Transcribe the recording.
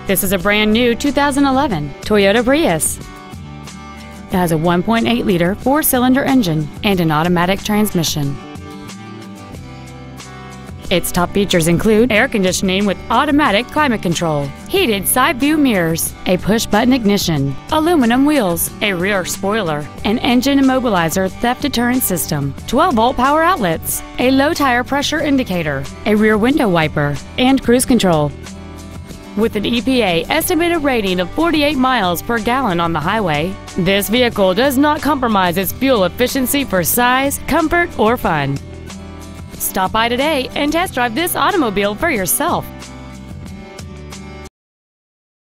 This is a brand new 2011 Toyota Prius. It has a 1.8-liter four-cylinder engine and an automatic transmission. Its top features include air conditioning with automatic climate control, heated side view mirrors, a push-button ignition, aluminum wheels, a rear spoiler, an engine immobilizer theft deterrent system, 12-volt power outlets, a low tire pressure indicator, a rear window wiper, and cruise control. With an EPA estimated rating of 48 miles per gallon on the highway, this vehicle does not compromise its fuel efficiency for size, comfort, or fun. Stop by today and test drive this automobile for yourself.